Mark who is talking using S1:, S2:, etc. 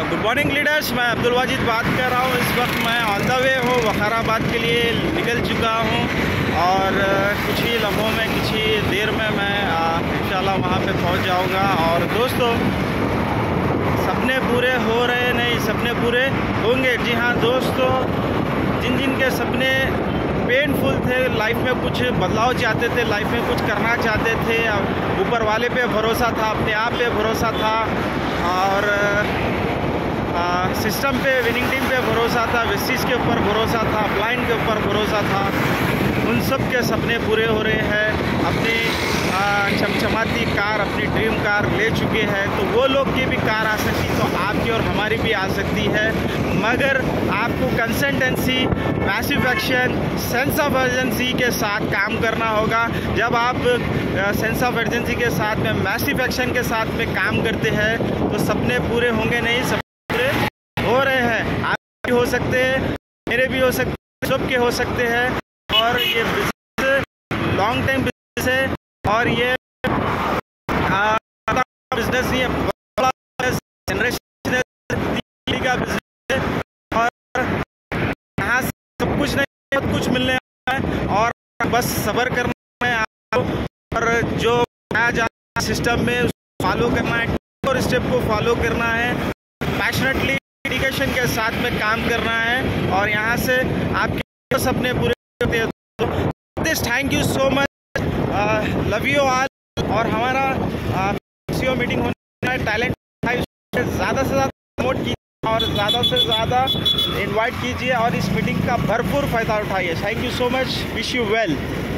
S1: Good morning leaders, मैं अब्दुल वाजिद बात कर रहा हूँ। इस वक्त मैं ऑन द वे हूँ, वखाराबाद के लिए निकल चुका हूँ और कुछ ही लम्हों में, कुछ ही देर में मैं इंशाल्लाह वहाँ पे पहुँच जाऊँगा। और दोस्तों, सपने पूरे हो रहे नहीं, सपने पूरे होंगे। जी हाँ दोस्तों, जिन जिन के सपने पेनफुल थे, लाइफ में कुछ बदलाव चाहते थे, लाइफ में कुछ करना चाहते थे, ऊपर वाले पे भरोसा था, अपने आप पे भरोसा था और सिस्टम पे, विनिंग टीम पे भरोसा था, वेस्टिस के ऊपर भरोसा था, अपलाइन के ऊपर भरोसा था, उन सब के सपने पूरे हो रहे हैं। अपनी चमचमाती कार, अपनी ड्रीम कार ले चुके हैं, तो वो लोग की भी कार आ सकती, तो आपकी और हमारी भी आ सकती है। मगर आपको consistency, massive action, sense of urgency के साथ काम करना होगा। जब आप सेंस ऑफ अर्जेंसी के साथ में, मैसिव एक्शन के साथ में काम करते हैं, तो सपने पूरे होंगे नहीं, सपने पूरे हो रहे हैं। आप भी हो सकते हैं, मेरे भी हो सकते हैं, सबके हो सकते हैं। और ये बिजनेस लॉन्ग टाइम बिजनेस है और ये बिजनेस नहीं है, बड़ा जनरेशन का बिजनेस है। और यहाँ से सब कुछ नहीं, बहुत कुछ मिलने है और बस सब्र करना है आपको। और जो नया जाना सिस्टम में उसको फॉलो करना है और स्टेप को फॉलो करना है, पैशनेटली, डेडिकेशन के साथ में काम करना है और यहाँ से आपके सपने पूरे होते हैं। Thank you so much, love you all. और हमारा सीईओ मीटिंग होने है, टैलेंट ज़्यादा से ज़्यादा प्रमोट कीजिए और ज़्यादा से ज़्यादा इनवाइट कीजिए और इस मीटिंग का भरपूर फ़ायदा उठाइए। Thank you so much, wish you well.